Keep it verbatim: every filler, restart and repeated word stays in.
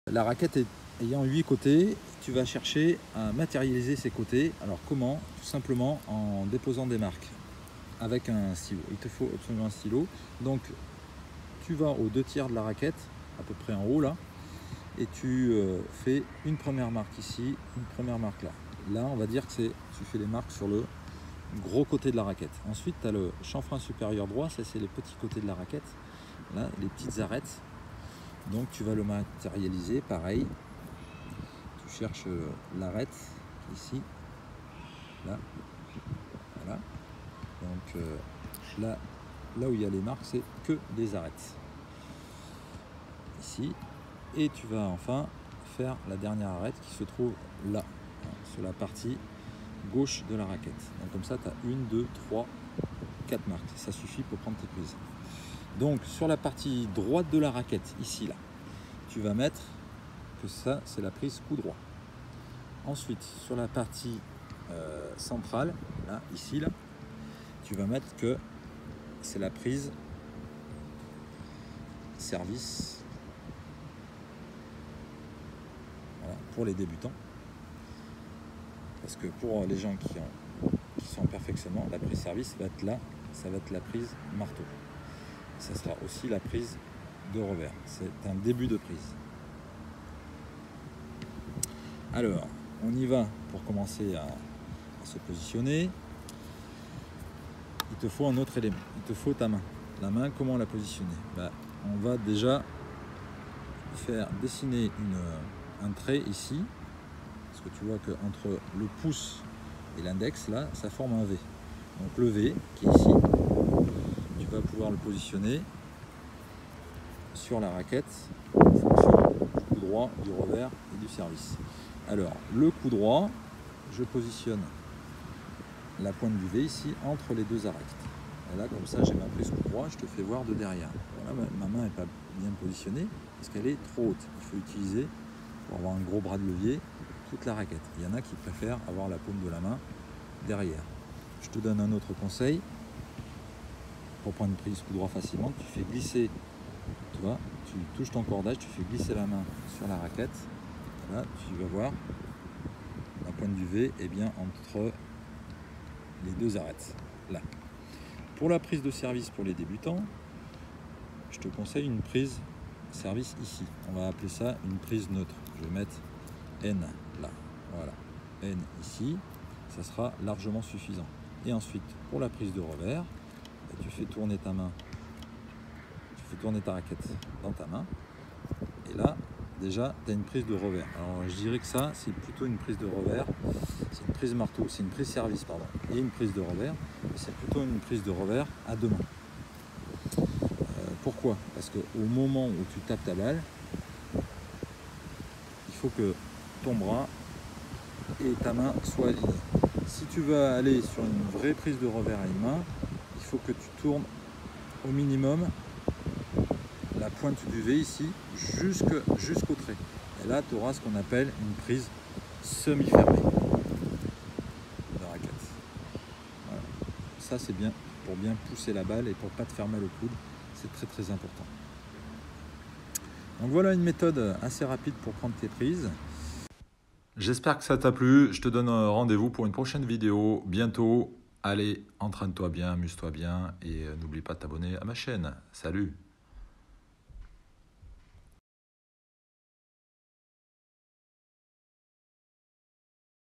La raquette est, ayant huit côtés, tu vas chercher à matérialiser ces côtés. Alors comment? Tout simplement en déposant des marques avec un stylo. Il te faut absolument un stylo. Donc tu vas aux deux tiers de la raquette, à peu près en haut là, et tu euh, fais une première marque ici, une première marque là. Là on va dire que c'est, tu fais les marques sur le gros côté de la raquette. Ensuite tu as le chanfrein supérieur droit, ça c'est les petits côtés de la raquette, là les petites arêtes. Donc tu vas le matérialiser pareil, tu cherches l'arête ici, là, voilà. Donc euh, là, là où il y a les marques, c'est que des arêtes ici, et tu vas enfin faire la dernière arête qui se trouve là, hein, sur la partie gauche de la raquette. Donc comme ça tu as une, deux, trois, quatre marques, ça suffit pour prendre tes prises. Donc sur la partie droite de la raquette, ici là, tu vas mettre que ça c'est la prise coup droit. Ensuite sur la partie euh, centrale, là, ici là, tu vas mettre que c'est la prise service, voilà, pour les débutants. Parce que pour les gens qui, ont, qui sont en perfectionnement, la prise service va être là, ça va être la prise marteau. Ça sera aussi la prise de revers. C'est un début de prise. Alors, on y va pour commencer à, à se positionner. Il te faut un autre élément. Il te faut ta main. La main, comment la positionner? Ben, on va déjà faire dessiner une, un trait ici. Parce que tu vois qu'entre le pouce et l'index, là, ça forme un V. Donc le V, qui est ici, tu vas pouvoir le positionner sur la raquette en fonction du coup droit, du revers et du service. Alors, le coup droit, je positionne la pointe du V ici entre les deux arêtes. Et là, comme ça, j'ai ma prise coup droit, je te fais voir de derrière. Voilà, ma main n'est pas bien positionnée parce qu'elle est trop haute. Il faut utiliser, pour avoir un gros bras de levier, toute la raquette. Il y en a qui préfèrent avoir la paume de la main derrière. Je te donne un autre conseil. Pour prendre une prise coup droit facilement, tu fais glisser, tu vois, tu touches ton cordage, tu fais glisser la main sur la raquette. Là, tu vas voir, la pointe du V est bien entre les deux arêtes, là. Pour la prise de service pour les débutants, je te conseille une prise service ici. On va appeler ça une prise neutre. Je vais mettre N là, voilà, N ici, ça sera largement suffisant. Et ensuite, pour la prise de revers, tu fais tourner ta main, tu fais tourner ta raquette dans ta main, et là, déjà, tu as une prise de revers. Alors, je dirais que ça, c'est plutôt une prise de revers, c'est une prise marteau, c'est une prise service, pardon, et une prise de revers, c'est plutôt une prise de revers à deux mains. Euh, pourquoi? Parce qu'au moment où tu tapes ta balle, il faut que ton bras et ta main soient alignés. Si tu veux aller sur une vraie prise de revers à une main, il faut que tu tournes au minimum la pointe du V ici jusqu'au jusqu'au trait. Et là, tu auras ce qu'on appelle une prise semi-fermée de raquette. Voilà. Ça, c'est bien pour bien pousser la balle et pour ne pas te faire mal au coude. C'est très très important. Donc voilà une méthode assez rapide pour prendre tes prises. J'espère que ça t'a plu. Je te donne rendez-vous pour une prochaine vidéo bientôt. Allez, entraîne-toi bien, amuse-toi bien et n'oublie pas de t'abonner à ma chaîne. Salut!